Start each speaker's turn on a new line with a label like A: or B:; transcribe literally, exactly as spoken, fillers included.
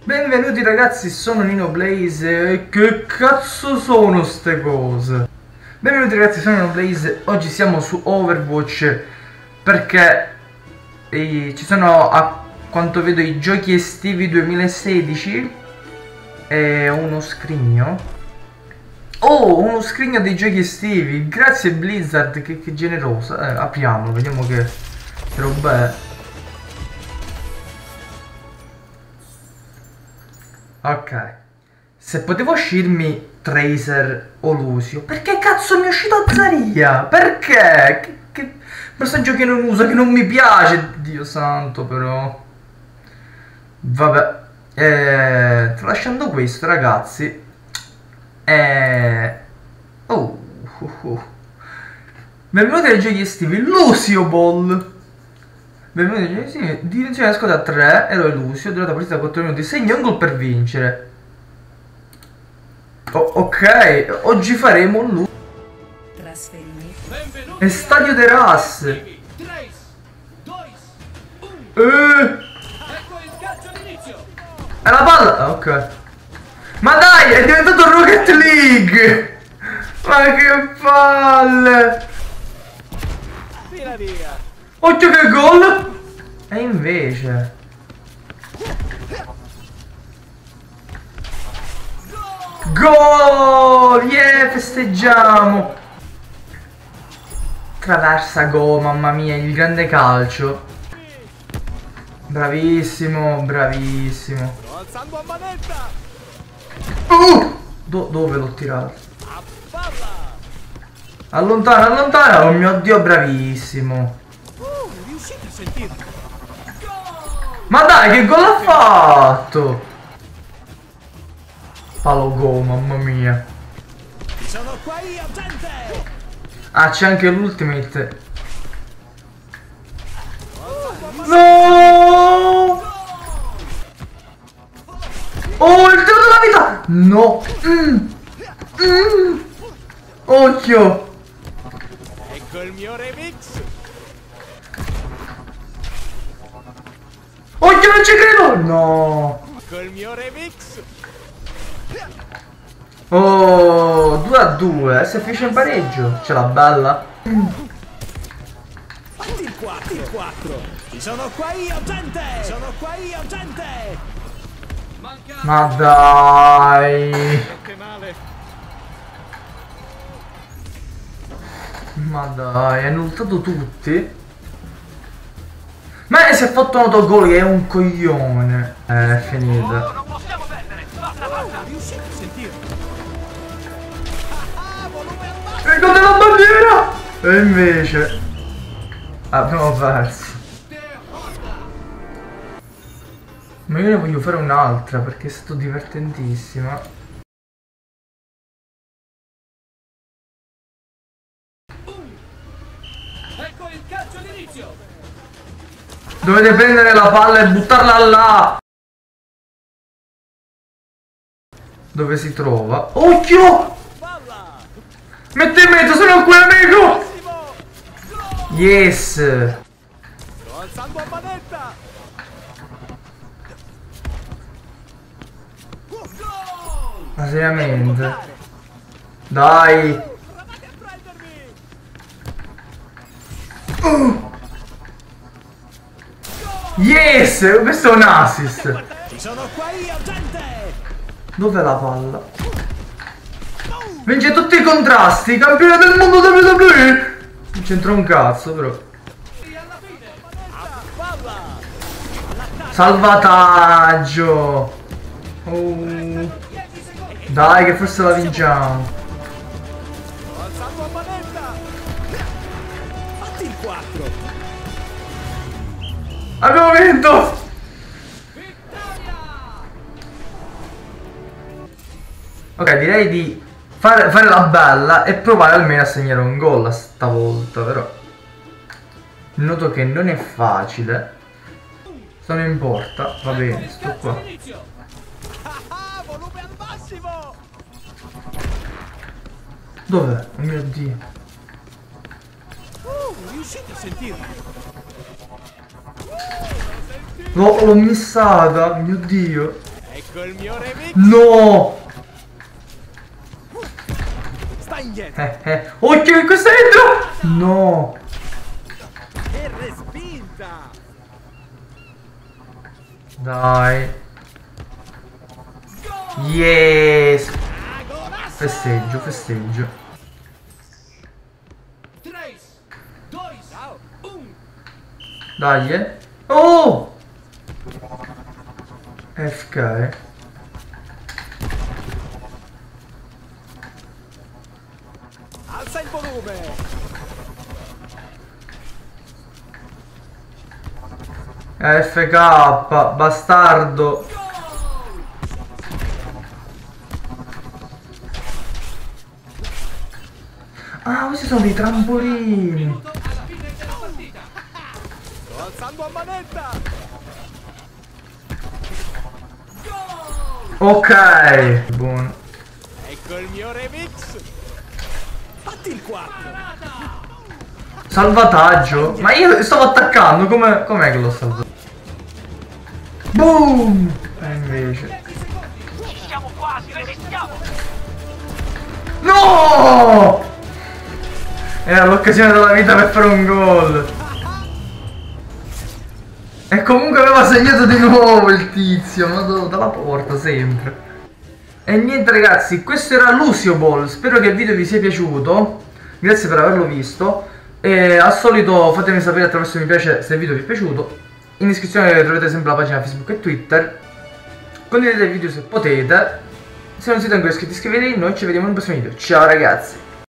A: Benvenuti ragazzi, sono Nino Blaze e che cazzo sono ste cose? Benvenuti ragazzi, sono Nino Blaze. Oggi siamo su Overwatch perché eh, ci sono, a quanto vedo, i giochi estivi duemilasedici e uno scrigno. Oh, uno scrigno dei giochi estivi. Grazie Blizzard, che, che generosa. Eh, apriamolo, vediamo che, che roba è. Ok. Se potevo uscirmi Tracer o Lucio, perché cazzo mi è uscito Zarya? Perché? Che, che personaggio che non uso, che non mi piace. Dio santo però. Vabbè. Eh, tralasciando questo ragazzi. Eh... Oh. Uh, uh. Benvenuti ai giochi estivi. Lucio Ball. Benvenuti ai giochi estivi. Dimensione squadra a tre. Eroe Lucio. Durata partita quattro minuti. Segna un gol per vincere. Oh, ok. Oggi faremo un Lucio. È stadio Teras. Eh. È la palla. Ah, ok. Ma dai, è diventato Rocket League! Ma che palle! Occhio che gol! E invece... Gol! Yeah, festeggiamo! Traversa go, mamma mia, il grande calcio. Bravissimo, bravissimo. Uh! Do dove l'ho tirato? Allontana, allontana! Oh mio Dio, bravissimo! Ma dai, che gol ha fatto? Palo go, mamma mia! Ah, c'è anche l'ultimate! No! Oh, il tiro della vita! No! Mm. Mm. Occhio!
B: Ecco il mio remix!
A: Occhio, non ci credo! No!
B: Ecco il mio remix!
A: Oh, due a due, se finisce in pareggio, ce l'ha bella. Mm.
B: Fatti il quattro! Il quattro! Ci sono qua io, gente! Sono qua io, gente!
A: Ma dai!
B: Che male!
A: Ma dai, hanno ultato tutti? Ma si è fatto un autogol, che è un coglione. Eh, è finita.
B: Non possiamo perdere! Basta, basta! Riuscite a sentirlo? Ah, volume al massimo!
A: Ecco la bandiera! E invece abbiamo perso. Ma io ne voglio fare un'altra perché è stato divertentissima.
B: Ecco il calcio d'inizio!
A: Dovete prendere la palla e buttarla là! Dove si trova? Occhio!
B: Palla!
A: Metti in mezzo, sono qui amico! Yes!
B: Sto alzando a manetta!
A: Ma seriamente? Dai! Uh. Yes! Questo è un assist!
B: Ci sono qua io, gente!
A: Dov'è la palla? Vince tutti i contrasti! Campione del mondo W W E! Non c'entra un cazzo però. Salvataggio! Oh. Dai che forse la vinciamo.
B: Sto alzando a manetta! Fatti il quattro!
A: Abbiamo vinto! Ok, direi di fare, fare la bella e provare almeno a segnare un gol a stavolta, però noto che non è facile. Se non importa, va bene, sto qua.
B: Ah, volume al massimo!
A: Dov'è? Oh mio Dio.
B: Uh, riuscite a sentirlo?
A: L'ho missata, mio Dio.
B: Ecco il mio remix.
A: No!
B: Sta indietro.
A: Eh, eh. Occhio che questo è dentro! No!
B: E respinta.
A: Dai. Yes!
B: Golasso.
A: Festeggio, festeggio.
B: tre, due, uno.
A: Dai, eh. Oh! F K, eh.
B: Alza il volume.
A: F K, bastardo. Ah, questi sono dei trampolini.
B: Sto alzando a manetta.
A: Ok. Buono.
B: Ecco il mio remix. Fatti il quattro.
A: Salvataggio. Ma io stavo attaccando. Come com'è che l'ho salvato? Boom. E invece.
B: Ci siamo quasi, resistiamo.
A: No! Era l'occasione della vita per fare un gol. E comunque aveva segnato di nuovo il tizio. Ma dalla porta sempre. E niente ragazzi, questo era Lucio Ball. Spero che il video vi sia piaciuto. Grazie per averlo visto. E al solito fatemi sapere attraverso mi piace se il video vi è piaciuto. In descrizione trovate sempre la pagina Facebook e Twitter. Condividete il video se potete. Se non siete ancora iscritti iscrivetevi. Noi ci vediamo nel prossimo video. Ciao ragazzi.